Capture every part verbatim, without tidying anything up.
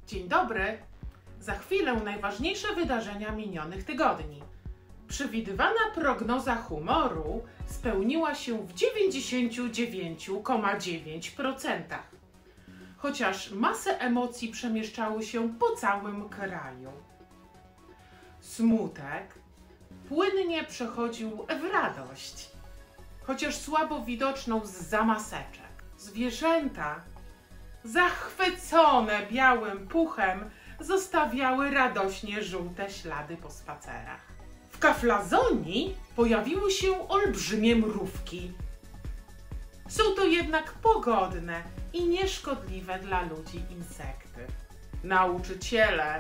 Dzień dobry! Za chwilę najważniejsze wydarzenia minionych tygodni. Przewidywana prognoza humoru spełniła się w dziewięćdziesięciu dziewięciu przecinek dziewięć procent. Chociaż masę emocji przemieszczały się po całym kraju. Smutek płynnie przechodził w radość, chociaż słabo widoczną zza maseczek. Zwierzęta, zachwycone białym puchem, zostawiały radośnie żółte ślady po spacerach. W Kaflazonii pojawiły się olbrzymie mrówki. Są to jednak pogodne i nieszkodliwe dla ludzi insekty. Nauczyciele,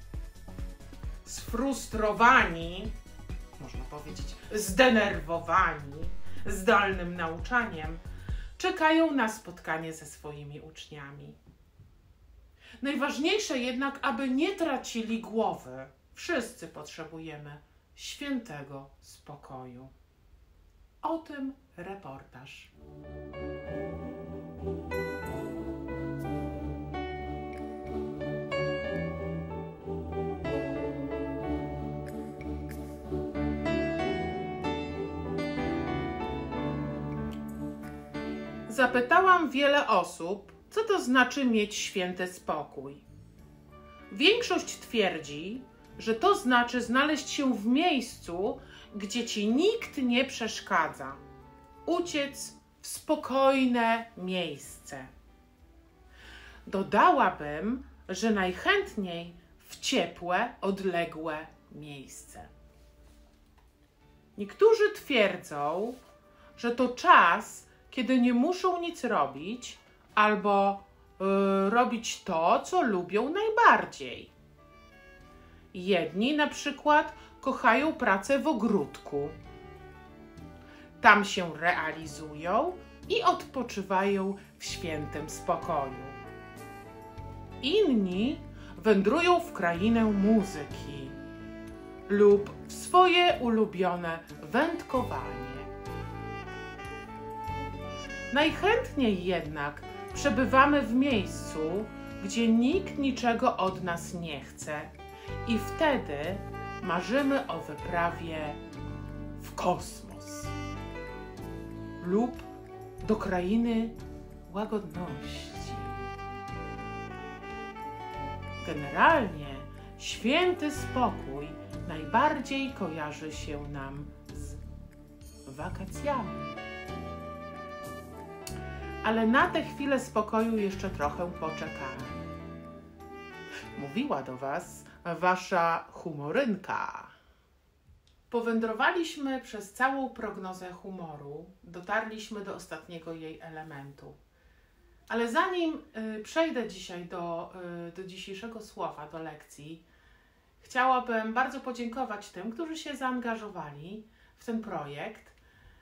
sfrustrowani, można powiedzieć zdenerwowani zdalnym nauczaniem, czekają na spotkanie ze swoimi uczniami. Najważniejsze jednak, aby nie tracili głowy. Wszyscy potrzebujemy świętego spokoju. O tym reportaż. Zapytałam wiele osób, co to znaczy mieć święty spokój. Większość twierdzi, że to znaczy znaleźć się w miejscu, gdzie ci nikt nie przeszkadza. Uciec w spokojne miejsce. Dodałabym, że najchętniej w ciepłe, odległe miejsce. Niektórzy twierdzą, że to czas, kiedy nie muszą nic robić, albo yy, robić to, co lubią najbardziej. Jedni na przykład kochają pracę w ogródku. Tam się realizują i odpoczywają w świętym spokoju. Inni wędrują w krainę muzyki lub w swoje ulubione wędkowanie. Najchętniej jednak przebywamy w miejscu, gdzie nikt niczego od nas nie chce i wtedy marzymy o wyprawie w kosmos lub do krainy łagodności. Generalnie święty spokój najbardziej kojarzy się nam z wakacjami. Ale na tę chwilę spokoju jeszcze trochę poczekamy. Mówiła do Was Wasza humorynka. Powędrowaliśmy przez całą prognozę humoru, dotarliśmy do ostatniego jej elementu. Ale zanim y, przejdę dzisiaj do, y, do dzisiejszego słowa, do lekcji, chciałabym bardzo podziękować tym, którzy się zaangażowali w ten projekt.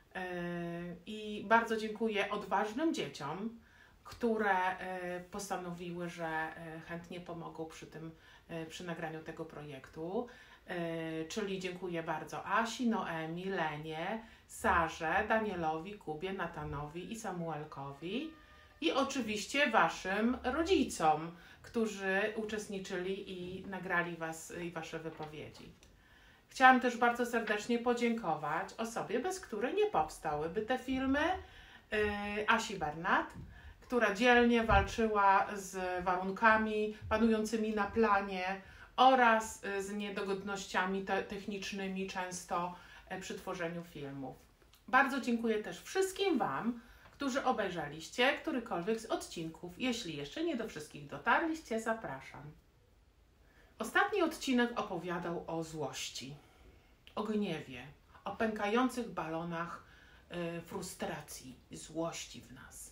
I bardzo dziękuję odważnym dzieciom, które postanowiły, że chętnie pomogą przy tym, przy nagraniu tego projektu. Czyli dziękuję bardzo Asi, Noemi, Lenie, Sarze, Danielowi, Kubie, Natanowi i Samuelkowi. I oczywiście Waszym rodzicom, którzy uczestniczyli i nagrali Was i Wasze wypowiedzi. Chciałam też bardzo serdecznie podziękować osobie, bez której nie powstałyby te filmy, yy, Asi Bernat, która dzielnie walczyła z warunkami panującymi na planie oraz z niedogodnościami te technicznymi często przy tworzeniu filmów. Bardzo dziękuję też wszystkim Wam, którzy obejrzeliście którykolwiek z odcinków. Jeśli jeszcze nie do wszystkich dotarliście, zapraszam. Ostatni odcinek opowiadał o złości, o gniewie, o pękających balonach y, frustracji, złości w nas.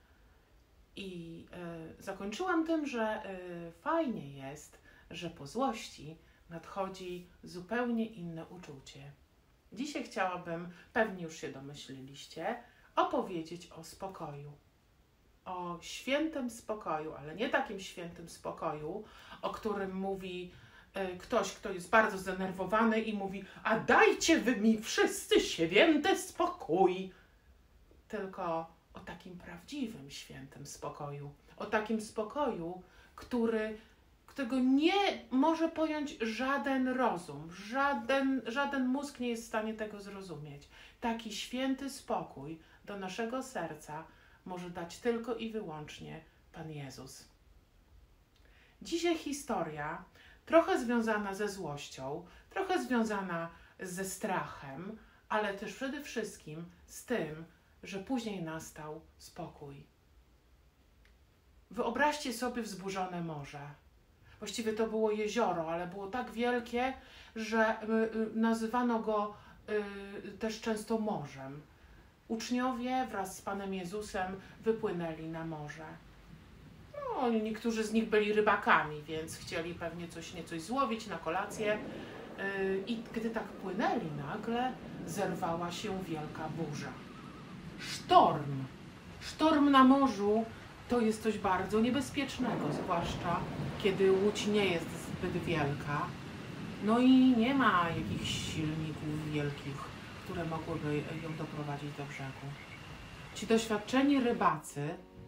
I y, zakończyłam tym, że y, fajnie jest, że po złości nadchodzi zupełnie inne uczucie. Dzisiaj chciałabym, pewnie już się domyśliliście, opowiedzieć o spokoju. O świętym spokoju, ale nie takim świętym spokoju, o którym mówi y, ktoś, kto jest bardzo zdenerwowany i mówi: a dajcie wy mi wszyscy święty spokój. Tylko o takim prawdziwym świętym spokoju. O takim spokoju, który, którego nie może pojąć żaden rozum, żaden, żaden mózg nie jest w stanie tego zrozumieć. Taki święty spokój do naszego serca może dać tylko i wyłącznie Pan Jezus. Dzisiaj historia trochę związana ze złością, trochę związana ze strachem, ale też przede wszystkim z tym, że później nastał spokój. Wyobraźcie sobie wzburzone morze. Właściwie to było jezioro, ale było tak wielkie, że nazywano go też często morzem. Uczniowie wraz z Panem Jezusem wypłynęli na morze. No, niektórzy z nich byli rybakami, więc chcieli pewnie coś niecoś złowić na kolację. I gdy tak płynęli, nagle zerwała się wielka burza. Sztorm. Sztorm na morzu to jest coś bardzo niebezpiecznego, zwłaszcza kiedy łódź nie jest zbyt wielka. No i nie ma jakichś silników wielkich, które mogłyby ją doprowadzić do brzegu. Ci doświadczeni rybacy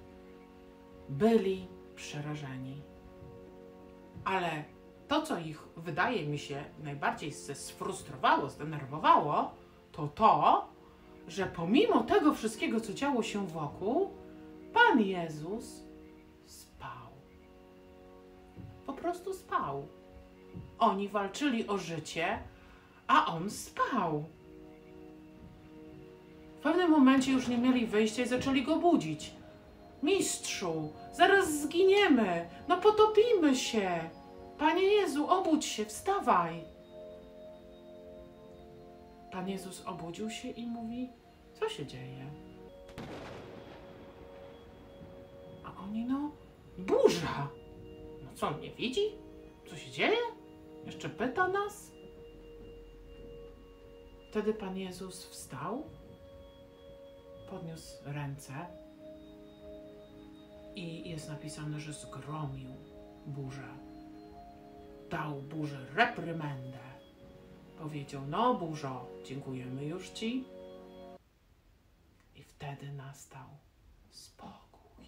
byli przerażeni. Ale to, co ich, wydaje mi się, najbardziej sfrustrowało, zdenerwowało, to to, że pomimo tego wszystkiego, co działo się wokół, Pan Jezus spał. Po prostu spał. Oni walczyli o życie, a On spał. W pewnym momencie już nie mieli wyjścia i zaczęli Go budzić. Mistrzu, zaraz zginiemy, no potopimy się. Panie Jezu, obudź się, wstawaj. Pan Jezus obudził się i mówi, co się dzieje? A oni, no, burza. No co, on nie widzi? Co się dzieje? Jeszcze pyta nas? Wtedy Pan Jezus wstał, podniósł ręce i jest napisane, że zgromił burzę. Dał burzy reprymendę. Powiedział, no burzo, dziękujemy już Ci. I wtedy nastał spokój.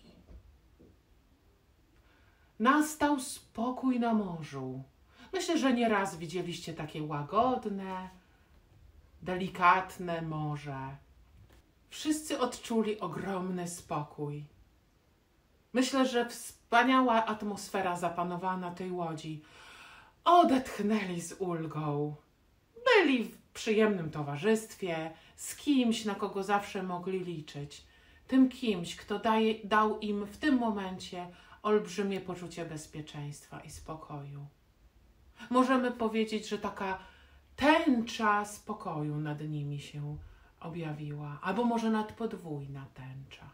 Nastał spokój na morzu. Myślę, że nieraz widzieliście takie łagodne, delikatne morze. Wszyscy odczuli ogromny spokój. Myślę, że wspaniała atmosfera zapanowała na tej łodzi. Odetchnęli z ulgą. Byli w przyjemnym towarzystwie, z kimś, na kogo zawsze mogli liczyć. Tym kimś, kto daje, dał im w tym momencie olbrzymie poczucie bezpieczeństwa i spokoju. Możemy powiedzieć, że taka tęcza spokoju nad nimi się objawiła, albo może nawet podwójna tęcza.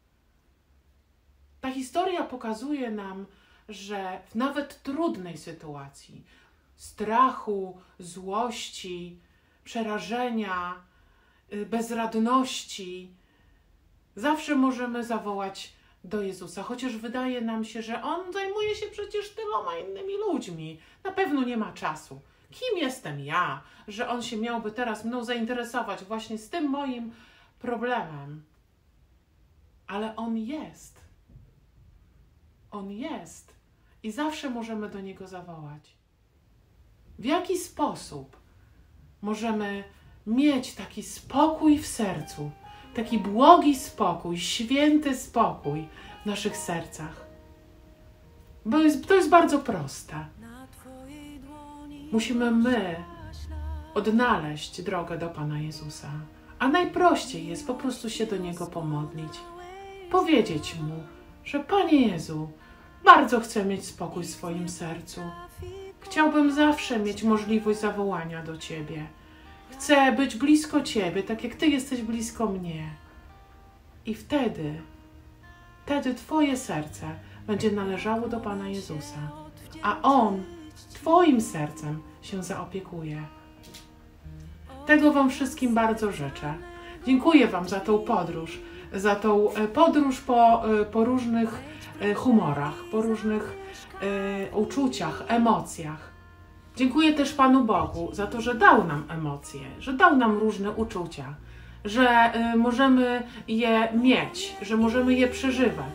Ta historia pokazuje nam, że w nawet trudnej sytuacji, strachu, złości, przerażenia, bezradności, zawsze możemy zawołać do Jezusa, chociaż wydaje nam się, że On zajmuje się przecież tyloma innymi ludźmi. Na pewno nie ma czasu. Kim jestem ja, że On się miałby teraz mną zainteresować właśnie z tym moim problemem? Ale On jest. On jest. I zawsze możemy do Niego zawołać. W jaki sposób możemy mieć taki spokój w sercu, taki błogi spokój, święty spokój w naszych sercach? Bo jest, to jest bardzo proste. Musimy my odnaleźć drogę do Pana Jezusa. A najprościej jest po prostu się do Niego pomodlić. Powiedzieć Mu, że Panie Jezu, bardzo chcę mieć spokój w swoim sercu. Chciałbym zawsze mieć możliwość zawołania do Ciebie. Chcę być blisko Ciebie, tak jak Ty jesteś blisko mnie. I wtedy, wtedy Twoje serce będzie należało do Pana Jezusa, a On Twoim sercem się zaopiekuje. Tego Wam wszystkim bardzo życzę. Dziękuję Wam za tą podróż, za tą podróż po, po różnych humorach, po różnych y, uczuciach, emocjach. Dziękuję też Panu Bogu za to, że dał nam emocje, że dał nam różne uczucia, że y, możemy je mieć, że możemy je przeżywać.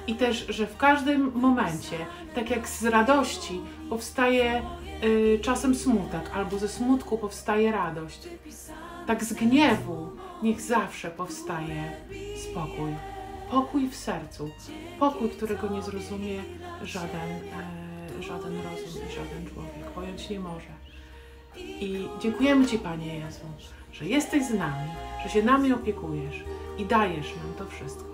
I też, że w każdym momencie, tak jak z radości powstaje y, czasem smutek, albo ze smutku powstaje radość, tak z gniewu niech zawsze powstaje spokój. Pokój w sercu. Pokój, którego nie zrozumie żaden, e, żaden rozum i żaden człowiek. Pojąć nie może. I dziękujemy Ci, Panie Jezu, że jesteś z nami, że się nami opiekujesz i dajesz nam to wszystko.